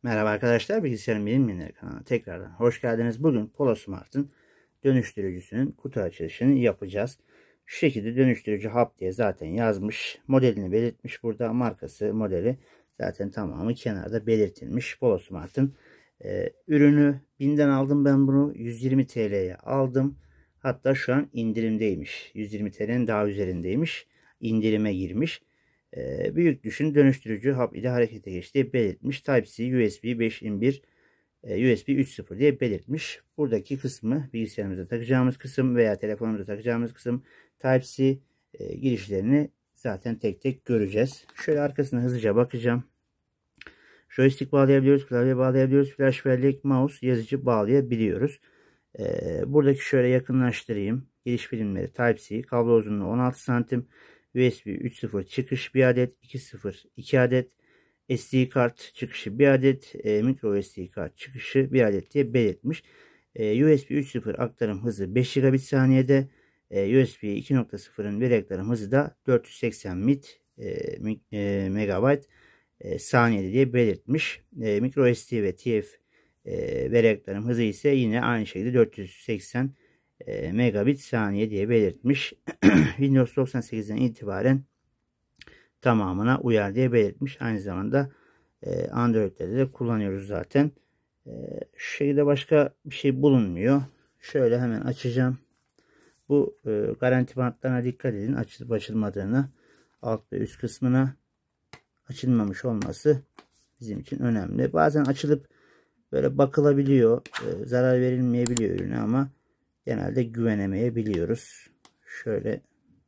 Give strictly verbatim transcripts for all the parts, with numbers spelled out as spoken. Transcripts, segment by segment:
Merhaba arkadaşlar, Bilgisayarın Bilinmeyenleri kanalına tekrardan hoş geldiniz. Bugün PoloSmart'ın dönüştürücüsünün kutu açılışını yapacağız. Şu şekilde dönüştürücü hap diye zaten yazmış. Modelini belirtmiş burada. Markası, modeli zaten tamamı kenarda belirtilmiş. PoloSmart'ın e, ürünü binden aldım ben bunu. yüz yirmi T L'ye aldım. Hatta şu an indirimdeymiş. yüz yirmi T L'nin daha üzerindeymiş. İndirime girmiş. Ee, büyük düşün dönüştürücü hap ile harekete geçtiği belirtmiş. Type-C, U S B beş nokta bir, e, U S B üç nokta sıfır diye belirtmiş. Buradaki kısmı bilgisayarımıza takacağımız kısım veya telefonumuza takacağımız kısım. Type-C e, girişlerini zaten tek tek göreceğiz. Şöyle arkasına hızlıca bakacağım. Joystick bağlayabiliyoruz, klavye bağlayabiliyoruz, flash bellek, mouse, yazıcı bağlayabiliyoruz. Ee, buradaki şöyle yakınlaştırayım. Giriş birimleri Type-C, kablo uzunluğu on altı santim. U S B üç nokta sıfır çıkış bir adet, iki nokta sıfır iki adet, S D kart çıkışı bir adet, e, micro S D kart çıkışı bir adet diye belirtmiş. E, U S B üç nokta sıfır aktarım hızı beş gigabit saniyede, e, U S B iki nokta sıfırın bir aktarım hızı da dört yüz seksen mit e, e, megabayt e, saniyede diye belirtmiş. E, micro S D ve T F e, veri aktarım hızı ise yine aynı şekilde dört yüz seksen E, megabit saniye diye belirtmiş. Windows doksan sekizden itibaren tamamına uyar diye belirtmiş. Aynı zamanda e, Android'lerde de kullanıyoruz zaten. E, şu şekilde başka bir şey bulunmuyor. Şöyle hemen açacağım. Bu e, garanti bantlarına dikkat edin. Açılıp açılmadığını, alt ve üst kısmına açılmamış olması bizim için önemli. Bazen açılıp böyle bakılabiliyor. E, zarar verilmeyebiliyor ürüne ama genelde güvenemeyebiliyoruz. Şöyle.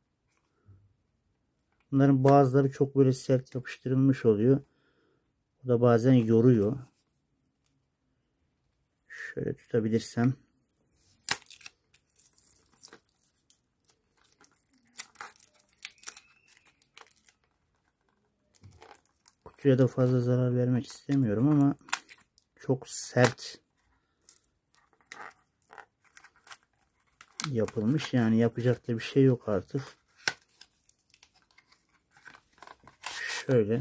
Bunların bazıları çok böyle sert yapıştırılmış oluyor. Bu da bazen yoruyor. Şöyle tutabilirsem. Kutuya da fazla zarar vermek istemiyorum ama çok sert yapılmış. Yani yapacak da bir şey yok artık. Şöyle.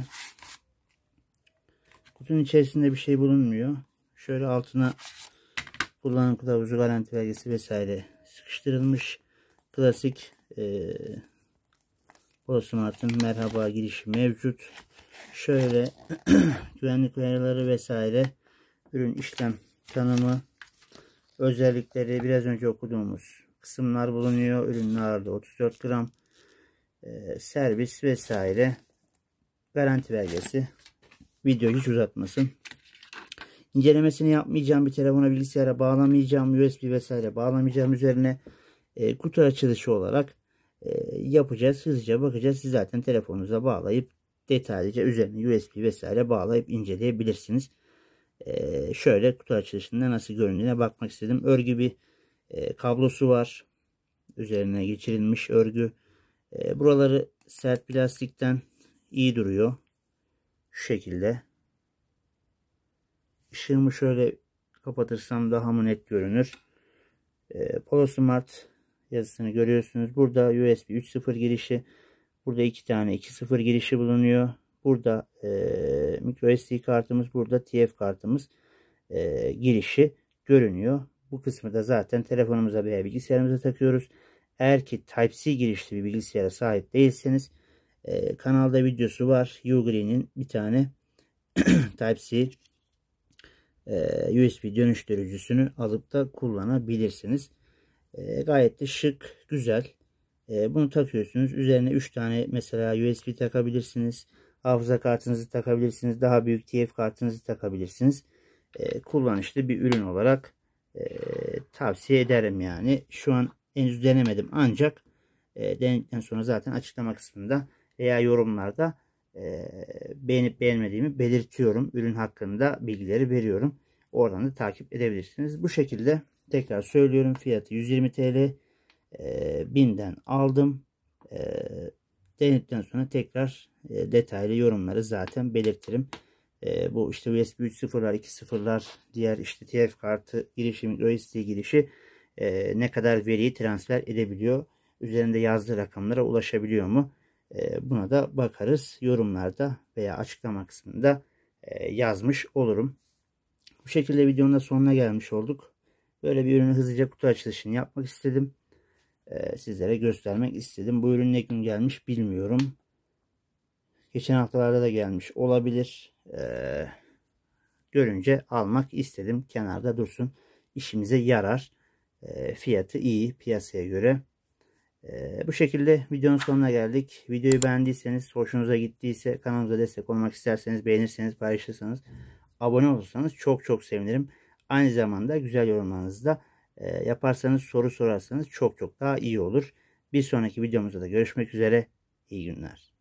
Kutunun içerisinde bir şey bulunmuyor. Şöyle altına kullanım kılavuzu, garanti belgesi vesaire sıkıştırılmış. Klasik e, PoloSmart'ın merhaba girişi mevcut. Şöyle güvenlik uyarıları vesaire, ürün işlem tanımı, özellikleri, biraz önce okuduğumuz kısımlar bulunuyor. Ürünün ağırlığı otuz dört gram. E, servis vesaire, garanti belgesi. Video hiç uzatmasın. İncelemesini yapmayacağım. Bir telefona, bilgisayara bağlamayacağım. U S B vesaire bağlamayacağım. Üzerine e, kutu açılışı olarak e, yapacağız. Hızlıca bakacağız. Siz zaten telefonunuza bağlayıp detaylıca üzerine U S B vesaire bağlayıp inceleyebilirsiniz. E, şöyle kutu açılışında nasıl göründüğüne bakmak istedim. Örgü bir e, kablosu var. Üzerine geçirilmiş örgü. E, buraları sert plastikten iyi duruyor. Şu şekilde. Işığımı şöyle kapatırsam daha mı net görünür. E, PoloSmart yazısını görüyorsunuz. Burada U S B üç nokta sıfır girişi. Burada iki tane iki nokta sıfır girişi bulunuyor. Burada e, micro S D kartımız. Burada T F kartımız e, girişi görünüyor. Bu kısmı da zaten telefonumuza veya bilgisayarımıza takıyoruz. Eğer ki Type-C girişli bir bilgisayara sahip değilseniz e, kanalda videosu var. Ugreen'in bir tane Type-C U S B dönüştürücüsünü alıp da kullanabilirsiniz. E, gayet de şık, güzel. E, bunu takıyorsunuz. Üzerine üç tane mesela U S B takabilirsiniz. Hafıza kartınızı takabilirsiniz. Daha büyük T F kartınızı takabilirsiniz. E, kullanışlı bir ürün olarak e, tavsiye ederim yani. Şu an henüz denemedim ancak e, denedikten sonra zaten açıklama kısmında veya yorumlarda e, beğenip beğenmediğimi belirtiyorum. Ürün hakkında bilgileri veriyorum. Oradan da takip edebilirsiniz. Bu şekilde tekrar söylüyorum. Fiyatı yüz yirmi T L. E, binden aldım. E, denedikten sonra tekrar e, detaylı yorumları zaten belirtirim. E, bu işte U S B üç nokta sıfırlar, iki nokta sıfırlar, diğer işte T F kartı girişi, micro S D girişi e, ne kadar veriyi transfer edebiliyor? Üzerinde yazdığı rakamlara ulaşabiliyor mu? E, buna da bakarız. Yorumlarda veya açıklama kısmında e, yazmış olurum. Bu şekilde videonun da sonuna gelmiş olduk. Böyle bir ürünü hızlıca kutu açılışını yapmak istedim. Ee, sizlere göstermek istedim. Bu ürün ne gün gelmiş bilmiyorum. Geçen haftalarda da gelmiş olabilir. Ee, görünce almak istedim. Kenarda dursun. İşimize yarar. Ee, fiyatı iyi piyasaya göre. Ee, bu şekilde videonun sonuna geldik. Videoyu beğendiyseniz, hoşunuza gittiyse, kanalımıza destek olmak isterseniz, beğenirseniz, paylaşırsanız, abone olursanız çok çok sevinirim. Aynı zamanda güzel yorumlarınızı da e, yaparsanız, soru sorarsanız çok çok daha iyi olur. Bir sonraki videomuzda da görüşmek üzere. İyi günler.